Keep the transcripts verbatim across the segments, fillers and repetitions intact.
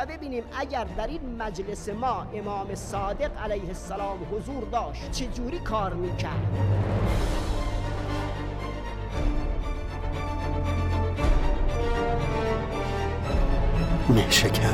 ببینیم اگر در این مجلس ما امام صادق علیه السلام حضور داشت چجوری کار میکرد. نیشکن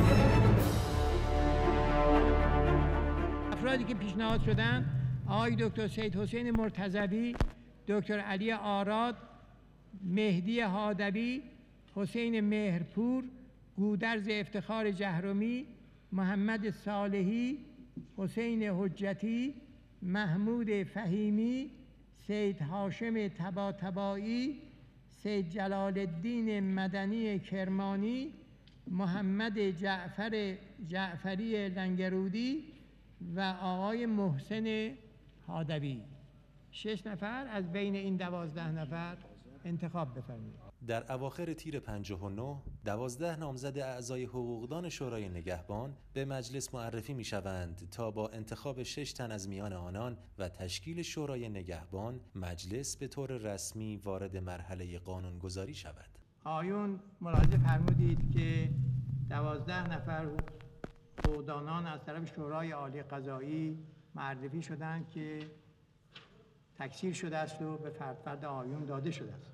افرادی که پیشنهاد شدن آقای دکتر سید حسین مرتضوی، دکتر علی آراد، مهدی هادوی، حسین مهرپور، گودرز افتخار جهرمی، محمد صالحی، حسین حجتی، محمود فهیمی، سید هاشم طباطبایی، سید جلال الدین مدنی کرمانی، محمد جعفر جعفری لنگرودی و آقای محسن هادوی. شش نفر از بین این دوازده نفر انتخاب بفرمایید. در اواخر تیر پنجاه و نه دوازده نامزد اعضای حقوقدان شورای نگهبان به مجلس معرفی می شوند تا با انتخاب شش تن از میان آنان و تشکیل شورای نگهبان مجلس به طور رسمی وارد مرحله قانونگذاری شود. آیون ملاحظه فرمودید که دوازده نفر حقوقدانان از طرف شورای عالی قضایی معرفی شدند که تکثیر شده است و به فرد فرد آیون داده شده است.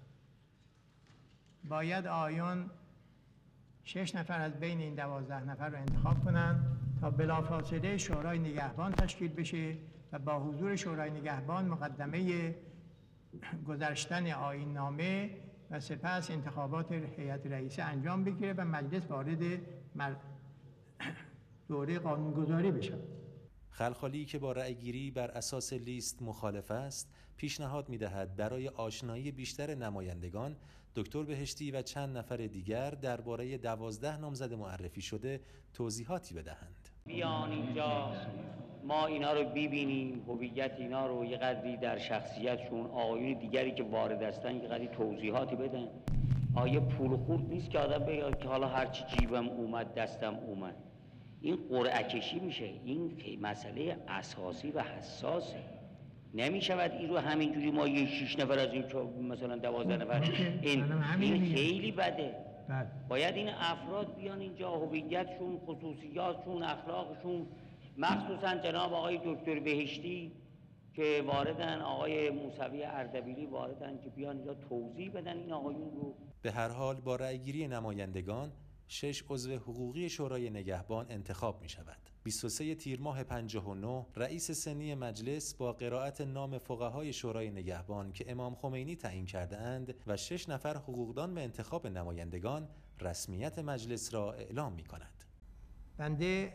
باید آیون شش نفر از بین این دوازده نفر رو انتخاب کنند تا بلافاصله شورای نگهبان تشکیل بشه و با حضور شورای نگهبان مقدمه گذاشتن آیین نامه و سپس انتخابات هیئت رئیسه انجام بگیره و مجلس وارد مر... دوره قانونگذاری بشه. خلخالی که با رأیگیری بر اساس لیست مخالف است، پیشنهاد می‌دهد برای آشنایی بیشتر نمایندگان دکتر بهشتی و چند نفر دیگر درباره دوازده نامزد معرفی شده توضیحاتی بدهند. بیان اینجا ما اینا رو ببینیم، هویت اینا رو یه قدری در شخصیتشون، آقایون دیگری که وارد هستن یه قدری توضیحاتی بدن. آیه پول خورد نیست که آدم بگه که حالا هرچی جیبم اومد دستم اومد. این قرعه کشی میشه. این مسئله اساسی و حساسه. نمیشود این رو همینجوری ما یه شش نفر از این مثلا دوازده نفر این, این خیلی بده. باید این افراد بیان اینجا، هویتشون، خصوصیاتشون، اخلاقشون، مخصوصا جناب آقای دکتر بهشتی که واردن، آقای موسوی اردبیلی واردن که بیان اینجا توضیح بدن این آقایون رو. به هر حال با رأیگیری نمایندگان شش عضو حقوقی شورای نگهبان انتخاب می شود. بیست و سه تیر ماه پنجاه و نه رئیس سنی مجلس با قرائت نام فقهای شورای نگهبان که امام خمینی تعیین کرده اند و شش نفر حقوقدان به انتخاب نمایندگان رسمیت مجلس را اعلام می کند. بنده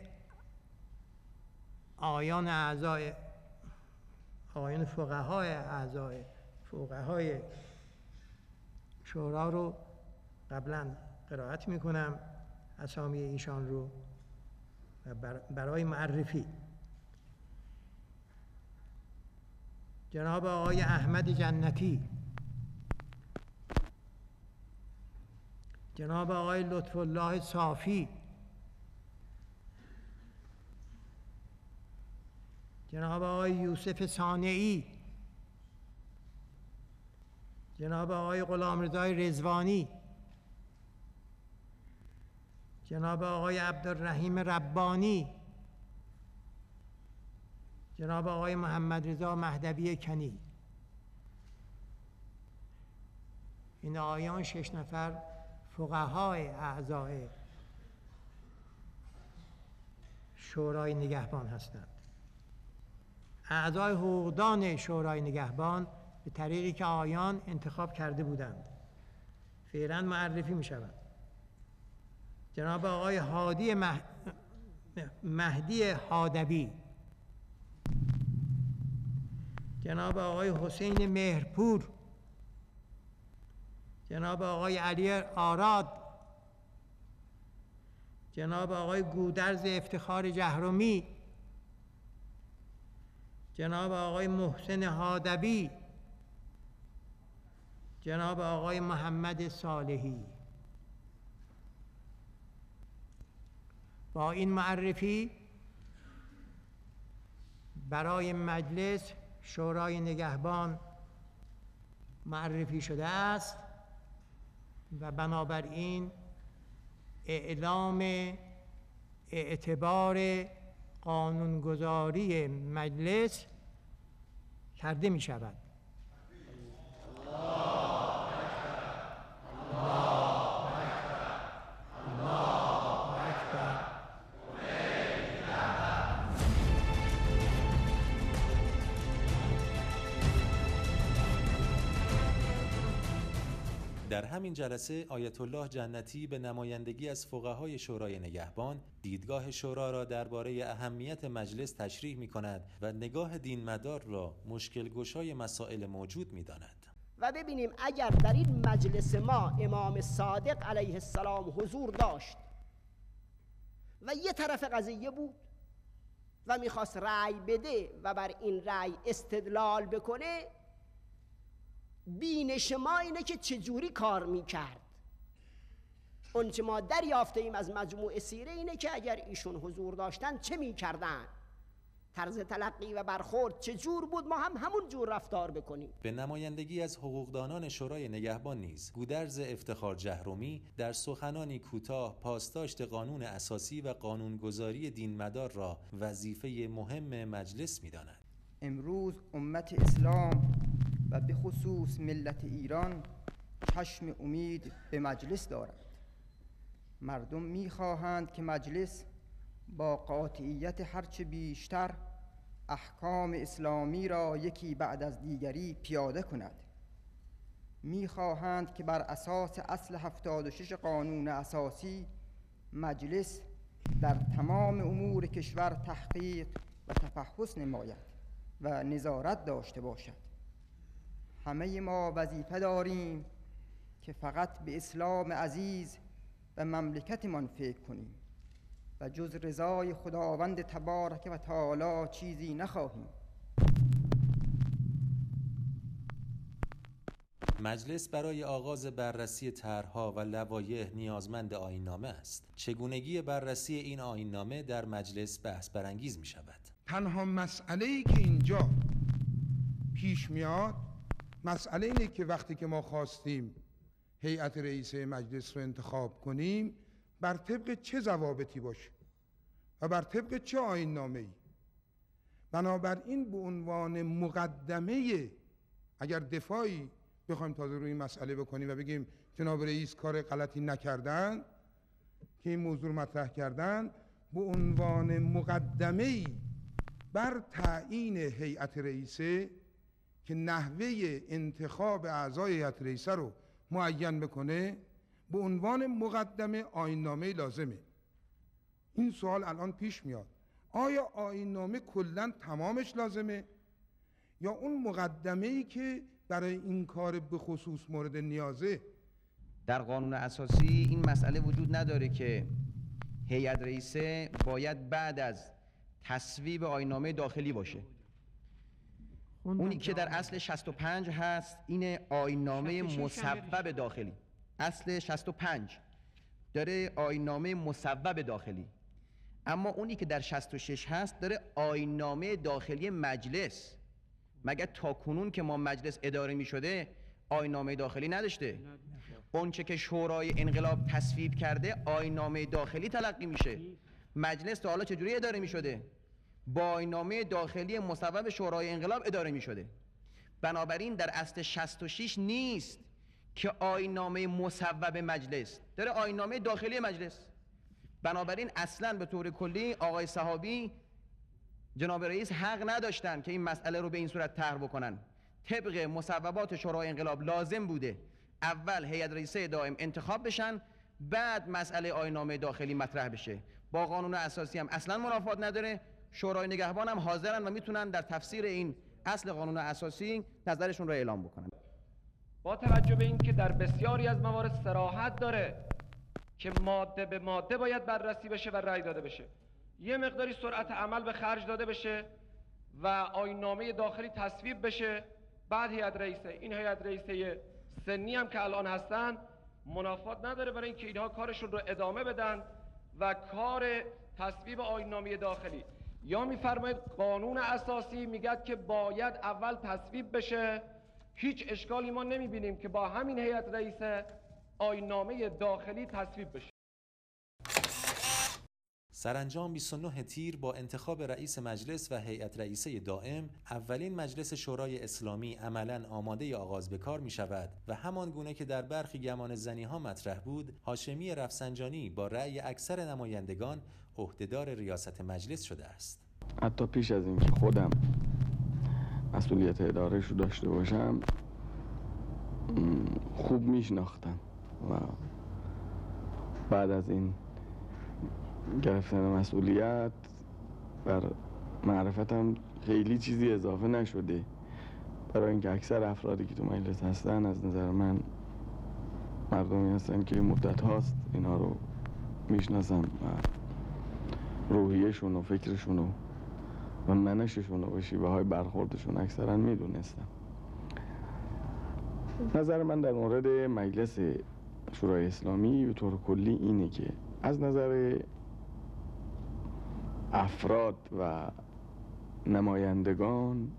آیان اعضای آیان فقهای اعضای فقهای شورا رو قبلا قرائت می کنم، اسامی ایشان رو برای معرفی. جناب آقای احمد جنتی، جناب آقای لطف الله صافی، جناب آقای یوسف صانعی، جناب آقای غلامرضای رضوانی، جناب آقای عبدالرحیم ربانی، جناب آقای محمد رضا مهدوی کنی. این آیان شش نفر فقهای اعضای شورای نگهبان هستند. اعضای حقوقدان شورای نگهبان به طریقی که آیان انتخاب کرده بودند فعلا معرفی می شود. جناب آقای هادی مه... مهدی هادوی، جناب آقای حسین مهرپور، جناب آقای علی آراد، جناب آقای گودرز افتخار جهرمی، جناب آقای محسن هادوی، جناب آقای محمد صالحی. با این معرفی برای مجلس شورای نگهبان معرفی شده است و بنابراین اعلام اعتبار قانونگذاری مجلس کرده می شود. در همین جلسه آیت الله جنتی به نمایندگی از فقهای شورای نگهبان دیدگاه شورا را درباره اهمیت مجلس تشریح می‌کند و نگاه دینمدار را مشکل گشای مسائل موجود می‌داند. و ببینیم اگر در این مجلس ما امام صادق علیه السلام حضور داشت و یه طرف قضیه بود و میخواست رأی بده و بر این رأی استدلال بکنه، بینش ما اینه که چجوری کار میکرد. اون چه ما دریافته ایم از مجموع سیره اینه که اگر ایشون حضور داشتن چه میکردن، طرز تلقی و برخورد چجور بود، ما هم همون جور رفتار بکنیم. به نمایندگی از حقوقدانان شورای نگهبان نیز گودرز افتخار جهرومی در سخنانی کوتاه پاسداشت قانون اساسی و قانونگذاری دینمدار را وظیفه مهم مجلس می‌داند. امروز امت اسلام و به خصوص ملت ایران چشم امید به مجلس دارد. مردم می‌خواهند که مجلس با قاطعیت هرچه بیشتر احکام اسلامی را یکی بعد از دیگری پیاده کند. می‌خواهند که بر اساس اصل هفتاد و شش قانون اساسی مجلس در تمام امور کشور تحقیق و تفحص نماید و نظارت داشته باشد. همه ما وظیفه داریم که فقط به اسلام عزیز و مملکتمان فکر کنیم و جز رضای خداوند تبارک و تعالی چیزی نخواهیم. مجلس برای آغاز بررسی طرح‌ها و لوایح نیازمند آیین‌نامه است. چگونگی بررسی این آیین‌نامه در مجلس بحث برانگیز می‌شود. تنها مسئله‌ای که اینجا پیش میاد مسئله اینه که وقتی که ما خواستیم هیئت رئیسه مجلس رو انتخاب کنیم بر طبق چه ضوابطی باشه و بر طبق چه آیین‌نامه‌ای. بنابراین به عنوان مقدمه اگر دفاعی بخوایم تازه روی این مسئله بکنیم و بگیم جناب رئیس کار غلطی نکردن که این موضوع مطرح کردن، به عنوان مقدمه‌ای بر تعیین هیئت رئیسه که نحوه انتخاب اعضای هیئت رئیسه رو معین بکنه، به عنوان مقدمه آیین‌نامه لازمه. این سوال الان پیش میاد، آیا آیین‌نامه کلاً تمامش لازمه یا اون مقدمه‌ای که برای این کار به خصوص مورد نیازه؟ در قانون اساسی این مسئله وجود نداره که هیئت رئیسه باید بعد از تصویب آیین‌نامه داخلی باشه. اونی که در اصل شصت و پنج هست این آیین‌نامه مصوب داخلی. اصل شصت و پنج داره آیین‌نامه مصوب داخلی، اما اونی که در شصت و شش هست داره آیین‌نامه داخلی مجلس. مگر تا کنون که ما مجلس اداره می شده آیین‌نامه داخلی نداشته؟ اونچه که شورای انقلاب تصویب کرده آیین‌نامه داخلی تلقی میشه. مجلس تا حالا چجوری اداره می شده؟ با آیین‌نامه داخلی مصوب شورای انقلاب اداره می شده. بنابراین در اصل شصت و شش نیست که آیین‌نامه مصوب مجلس داره آیین‌نامه داخلی مجلس. بنابراین اصلا به طور کلی آقای صحابی جناب رئیس حق نداشتن که این مسئله رو به این صورت طرح بکنن. طبق مصوبات شورای انقلاب لازم بوده اول هیئت رئیسه دائم انتخاب بشن، بعد مسئله آیین‌نامه داخلی مطرح بشه. با قانون اساسی هم اصلا منافات نداره. شورای نگهبان هم حاضرن و میتونن در تفسیر این اصل قانون اساسی نظرشون رو اعلام بکنن. با توجه به اینکه در بسیاری از موارد صراحت داره که ماده به ماده باید بررسی بشه و رأی داده بشه، یه مقداری سرعت عمل به خرج داده بشه و آیین‌نامه داخلی تصویب بشه، بعد هیئت رئیسه. این هیئت رئیسه سنی هم که الان هستن منافات نداره برای اینکه اینها کارشون رو ادامه بدن و کار تصویب آیین‌نامه داخلی، یا میفرماید قانون اساسی میگه که باید اول تصویب بشه، هیچ اشکالی ما نمیبینیم که با همین هیئت رئیسه آیین‌نامه داخلی تصویب بشه. سرانجام بیست و نه تیر با انتخاب رئیس مجلس و هیئت رئیسه دائم، اولین مجلس شورای اسلامی عملاً آماده آغاز به کار می شود و همان گونه که در برخی گمان زنی ها مطرح بود، هاشمی رفسنجانی با رأی اکثر نمایندگان عهدهدار ریاست مجلس شده است. حتی پیش از اینکه خودم مسئولیت ادارهش رو داشته باشم خوب میشناختم و بعد از این گرفتن مسئولیت بر معرفتم خیلی چیزی اضافه نشده، برای اینکه اکثر افرادی که تو مجلس هستن از نظر من مردمی هستن که مدت هاست اینا رو میشناسم و روحیه‌شون و فکرشون و و منششون و شیوه های برخوردشون اکثرا میدونستم. نظر من در مورد مجلس شورای اسلامی به طور کلی اینه که از نظر افراد و نمایندگان،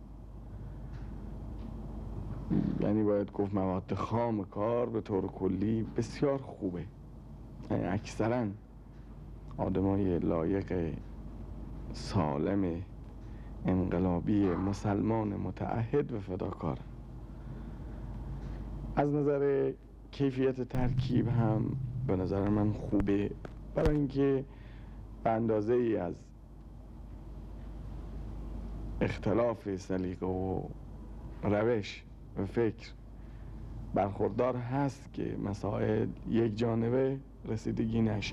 یعنی باید گفت مواد خام کار به طور کلی بسیار خوبه، یعنی اکثرا آدمای لایق سالم انقلابی مسلمان متعهد و فداکار. از نظر کیفیت ترکیب هم به نظر من خوبه، برای اینکه به اندازه ای از اختلاف سلیقه و روش و فکر برخوردار هست که مسائل یک جانبه رسیدگی نشه.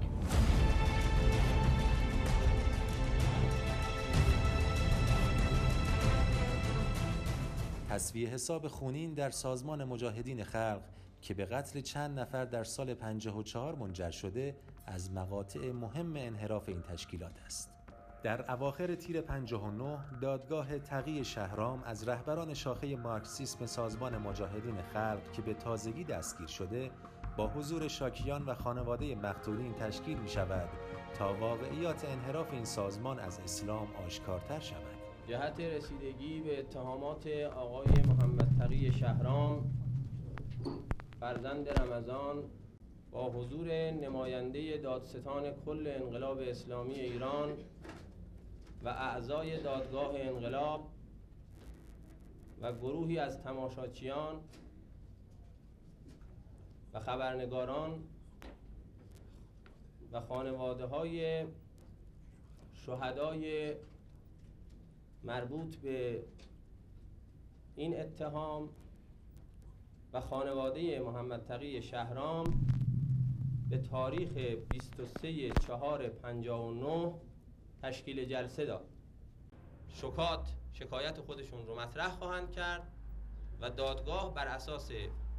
تصفیه حساب خونین در سازمان مجاهدین خلق که به قتل چند نفر در سال پنجاه و چهار منجر شده از مقاطع مهم انحراف این تشکیلات است. در اواخر تیر پنجاه و نه دادگاه تقی شهرام از رهبران شاخه مارکسیسم سازمان مجاهدین خلق که به تازگی دستگیر شده با حضور شاکیان و خانواده مقتولین تشکیل می شود تا واقعیات انحراف این سازمان از اسلام آشکارتر شود. جهت رسیدگی به اتهامات آقای محمد تقی شهرام فرزند رمضان با حضور نماینده دادستان کل انقلاب اسلامی ایران و اعضای دادگاه انقلاب و گروهی از تماشاچیان و خبرنگاران و خانواده های شهدای مربوط به این اتهام و خانواده محمد تقی شهرام به تاریخ بیست و سه چهار پنجاه و نه تشکیل جلسه داد. شکات شکایت خودشون رو مطرح خواهند کرد و دادگاه بر اساس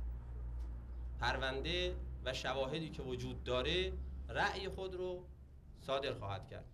پرونده و شواهدی که وجود داره رأی خود رو صادر خواهد کرد.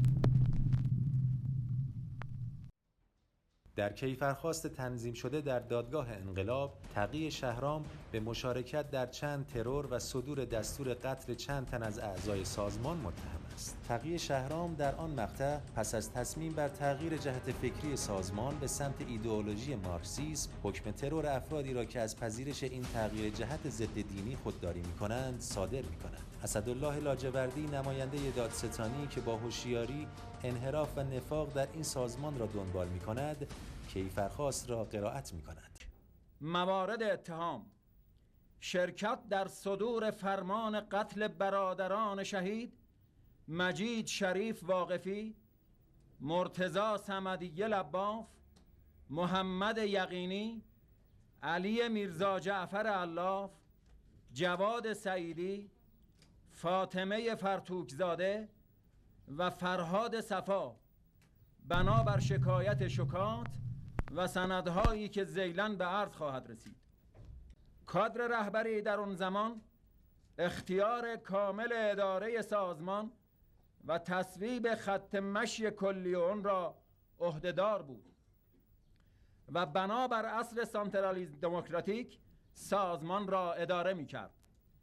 در کیفرخواست تنظیم شده در دادگاه انقلاب، تقی شهرام به مشارکت در چند ترور و صدور دستور قتل چند تن از اعضای سازمان متهم است. تقی شهرام در آن مقطع پس از تصمیم بر تغییر جهت فکری سازمان به سمت ایدئولوژی مارکسیسم، حکم ترور افرادی را که از پذیرش این تغییر جهت ضد دینی خودداری می‌کنند صادر می‌کند. اسدالله لاجوردی نماینده دادستانی که با هوشیاری انحراف و نفاق در این سازمان را دنبال می‌کند، کیفرخواست را قرائت می‌کند. موارد اتهام: شرکت در صدور فرمان قتل برادران شهید مجید شریف واقفی، مرتضی صمدی لباف، محمد یقینی، علی میرزا جعفر علاف، جواد سعیدی، فاطمه فرتوکزاده و فرهاد صفا بنابر شکایت شکات و سندهایی که ذیلاً به عرض خواهد رسید. کادر رهبری در اون زمان اختیار کامل اداره سازمان و تصویب خط مشی کلی اون را عهدهدار بود و بنابر اصل سانترالیسم دموکراتیک سازمان را اداره می کرد.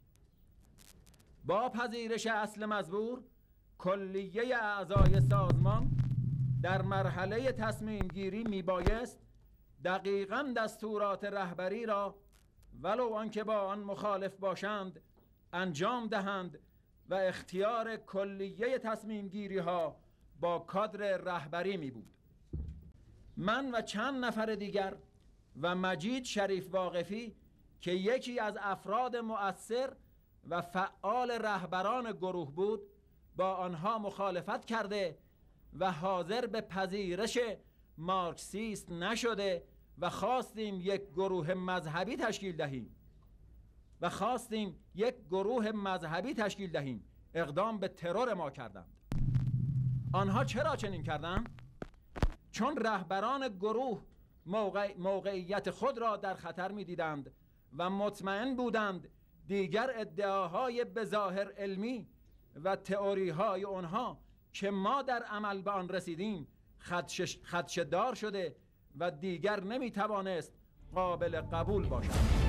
با پذیرش اصل مزبور، کلیه اعضای سازمان در مرحله تصمیم گیری می بایست دقیقاً دستورات رهبری را ولو آنکه با آن مخالف باشند انجام دهند و اختیار کلیه تصمیم گیری ها با کادر رهبری می بود. من و چند نفر دیگر و مجید شریف واقفی که یکی از افراد مؤثر و فعال رهبران گروه بود، با آنها مخالفت کرده و حاضر به پذیرش مارکسیست نشده و خواستیم یک گروه مذهبی تشکیل دهیم و خواستیم یک گروه مذهبی تشکیل دهیم اقدام به ترور ما کردند. آنها چرا چنین کردند؟ چون رهبران گروه موقع موقعیت خود را در خطر می دیدند و مطمئن بودند دیگر ادعاهای بظاهر علمی و تئوری های آنها که ما در عمل به آن رسیدیم خدش خدشه‌دار شده و دیگر نمی توانست قابل قبول باشد.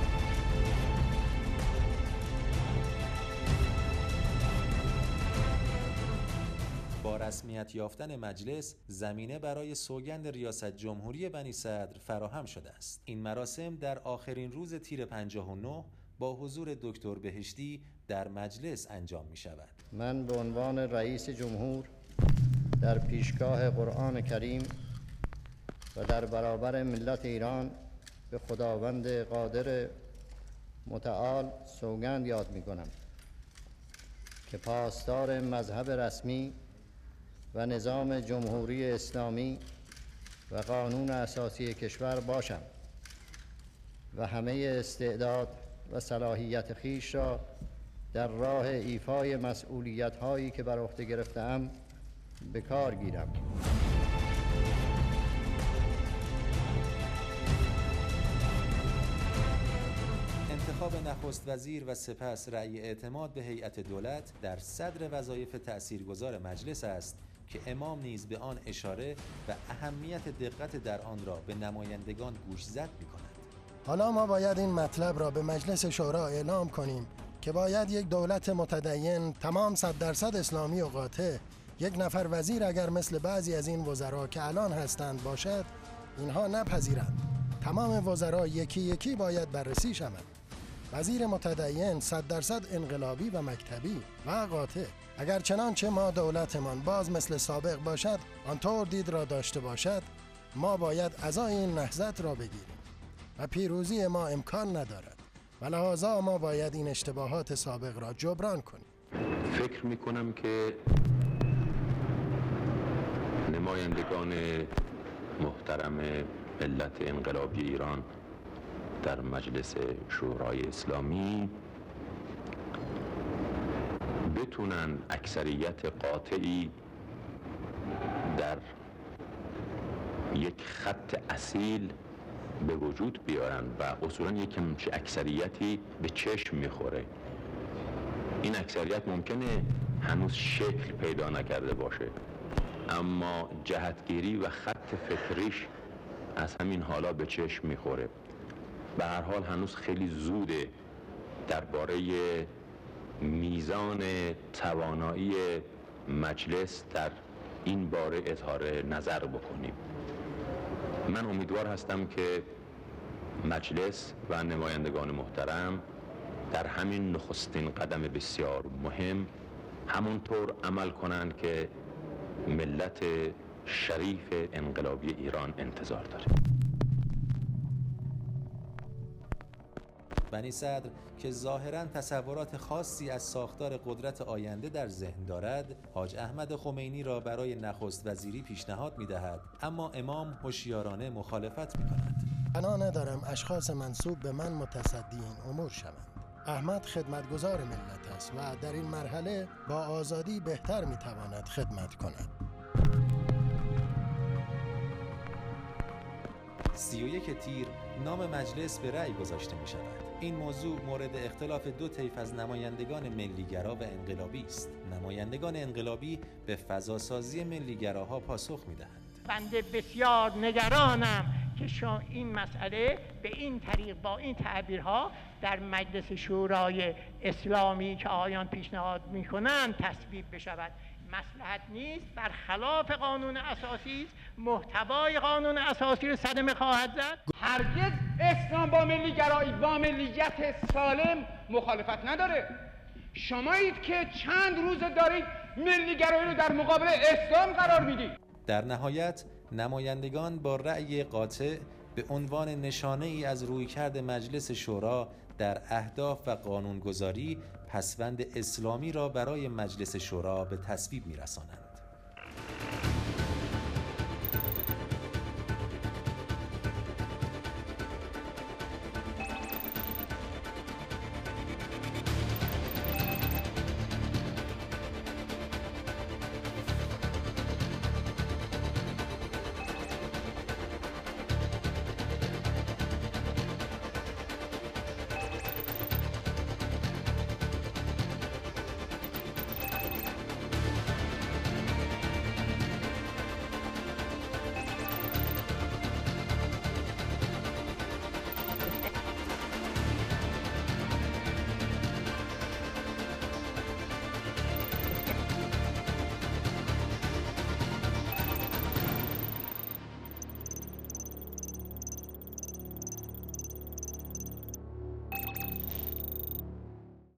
با رسمیت یافتن مجلس زمینه برای سوگند ریاست جمهوری بنی صدر فراهم شده است. این مراسم در آخرین روز تیر پنجاه و نه با حضور دکتر بهشتی در مجلس انجام می شود. من به عنوان رئیس جمهور در پیشگاه قرآن کریم و در برابر ملت ایران به خداوند قادر متعال سوگند یاد می کنم که پاسدار مذهب رسمی و نظام جمهوری اسلامی و قانون اساسی کشور باشم و همه استعداد و صلاحیت خیش را در راه ایفای مسئولیت هایی که بر عهده گرفته‌ام به کار گیرم. انتخاب نخست وزیر و سپس رأی اعتماد به هیئت دولت در صدر وظایف تأثیرگذار مجلس است که امام نیز به آن اشاره و اهمیت دقت در آن را به نمایندگان گوشزد می‌کند. حالا ما باید این مطلب را به مجلس شورا اعلام کنیم که باید یک دولت متدین تمام صد درصد اسلامی و قاطع، یک نفر وزیر اگر مثل بعضی از این وزرا که الان هستند باشد اینها نپذیرند. تمام وزرا یکی یکی باید بررسی شوند. وزیر متدین صد درصد انقلابی و مکتبی و قاطع. اگر چنانچه ما دولتمان باز مثل سابق باشد، آنطور دید را داشته باشد، ما باید عزای این نهضت را بگیریم و پیروزی ما امکان ندارد و لحاظا ما باید این اشتباهات سابق را جبران کنیم. فکر میکنم که نمایندگان محترم ملت انقلابی ایران در مجلس شورای اسلامی بتونن اکثریت قاطعی در یک خط اصیل به وجود بیارن و اصولا یک همچین اکثریتی به چشم میخوره. این اکثریت ممکنه هنوز شکل پیدا نکرده باشه، اما جهتگیری و خط فکریش از همین حالا به چشم میخوره. به هر حال هنوز خیلی زوده درباره میزان توانایی مجلس در این باره اظهار نظر بکنیم. من امیدوار هستم که مجلس و نمایندگان محترم در همین نخستین قدم بسیار مهم همونطور عمل کنند که ملت شریف انقلابی ایران انتظار داره. بنی صدر که ظاهراً تصورات خاصی از ساختار قدرت آینده در ذهن دارد، حاج احمد خمینی را برای نخست وزیری پیشنهاد می‌دهد، اما امام هوشیارانه مخالفت می‌کند. بنا ندارم اشخاص منسوب به من متصدی این امور شوند. احمد خدمتگزار ملت است و در این مرحله با آزادی بهتر می‌تواند خدمت کند. سی و یک تیر نام مجلس به رأی گذاشته می شود. این موضوع مورد اختلاف دو طیف از نمایندگان ملیگرا و انقلابی است. نمایندگان انقلابی به فضاسازی ملیگراها پاسخ می دهند. بنده بسیار نگرانم که شا این مسئله به این طریق با این تعبیرها در مجلس شورای اسلامی که آیان پیشنهاد می کنند تصویب بشود. مصلحت نیست، برخلاف قانون اساسی، محتوای قانون اساسی رو صدمه خواهد زد. هرگز اسلام با ملی گرایی با ملیت سالم مخالفت نداره. شمایید که چند روز دارید ملیگرایی رو در مقابل اسلام قرار میدید. در نهایت نمایندگان با رأی قاطع به عنوان نشانه ای از رویکرد مجلس شورا در اهداف و قانونگذاری پسوند اسلامی را برای مجلس شورا به تصویب می‌رسانند.